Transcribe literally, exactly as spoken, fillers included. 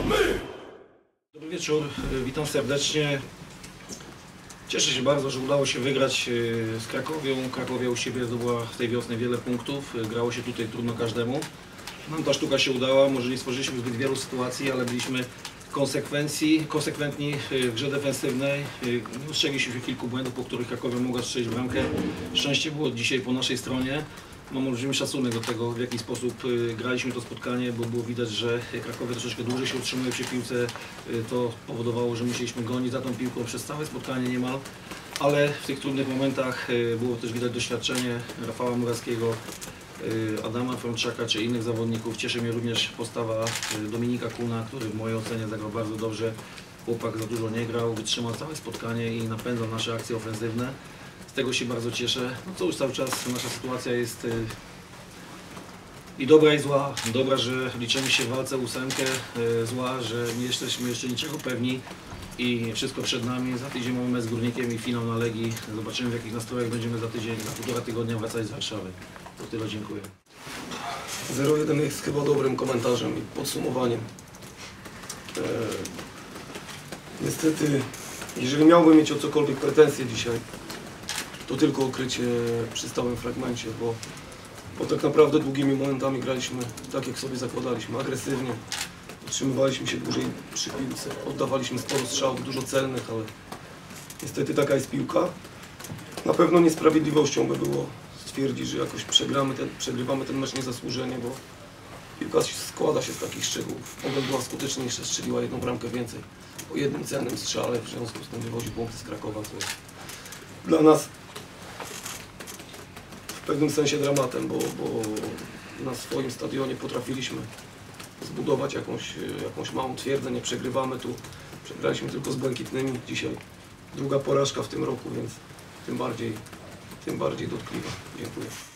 my! Dobry wieczór, witam serdecznie. Cieszę się bardzo, że udało się wygrać z Krakowią. Krakowia u siebie zdobyła w tej wiosnie wiele punktów. Grało się tutaj trudno każdemu. Nam ta sztuka się udała, może nie stworzyliśmy zbyt wielu sytuacji, ale byliśmy konsekwencji, konsekwentni w grze defensywnej. Nie ustrzegliśmy się kilku błędów, po których Krakowia mogła strzelić bramkę. Szczęście było dzisiaj po naszej stronie. Mam olbrzymi szacunek do tego, w jaki sposób graliśmy to spotkanie, bo było widać, że Krakowia troszeczkę dłużej się utrzymuje przy piłce. To powodowało, że musieliśmy gonić za tą piłką przez całe spotkanie niemal. Ale w tych trudnych momentach było też widać doświadczenie Rafała Murawskiego, Adama Frączaka czy innych zawodników. Cieszy mnie również postawa Dominika Kuna, który w mojej ocenie zagrał bardzo dobrze. Chłopak za dużo nie grał, wytrzymał całe spotkanie i napędzał nasze akcje ofensywne. Z tego się bardzo cieszę. No co już cały czas nasza sytuacja jest y, i dobra i zła. Dobra, że liczymy się w walce o ósemkę, y, zła, że nie jesteśmy jeszcze niczego pewni i wszystko przed nami. Za tydzień mamy mecz z Górnikiem i finał na Legii. Zobaczymy, w jakich nastrojach będziemy za tydzień, za półtora tygodnia wracać z Warszawy. To tyle, dziękuję. zero jeden jest chyba dobrym komentarzem i podsumowaniem. E, niestety, jeżeli miałbym mieć o cokolwiek pretensje dzisiaj, to tylko okrycie przy stałym fragmencie, bo, bo tak naprawdę długimi momentami graliśmy tak, jak sobie zakładaliśmy, agresywnie. Utrzymywaliśmy się dłużej przy piłce, oddawaliśmy sporo strzałów, dużo celnych, ale niestety taka jest piłka. Na pewno niesprawiedliwością by było stwierdzić, że jakoś przegramy ten, przegrywamy ten mecz niezasłużenie, bo piłka składa się z takich szczegółów. Mogę była skuteczniejsza, strzeliła jedną bramkę więcej po jednym cennym strzale, w związku z tym wywozi punkty z Krakowa, co jest dla nas w pewnym sensie dramatem, bo, bo na swoim stadionie potrafiliśmy zbudować jakąś, jakąś małą twierdzę, nie przegrywamy tu, przegraliśmy tylko z Błękitnymi. Dzisiaj druga porażka w tym roku, więc tym bardziej, tym bardziej dotkliwa. Dziękuję.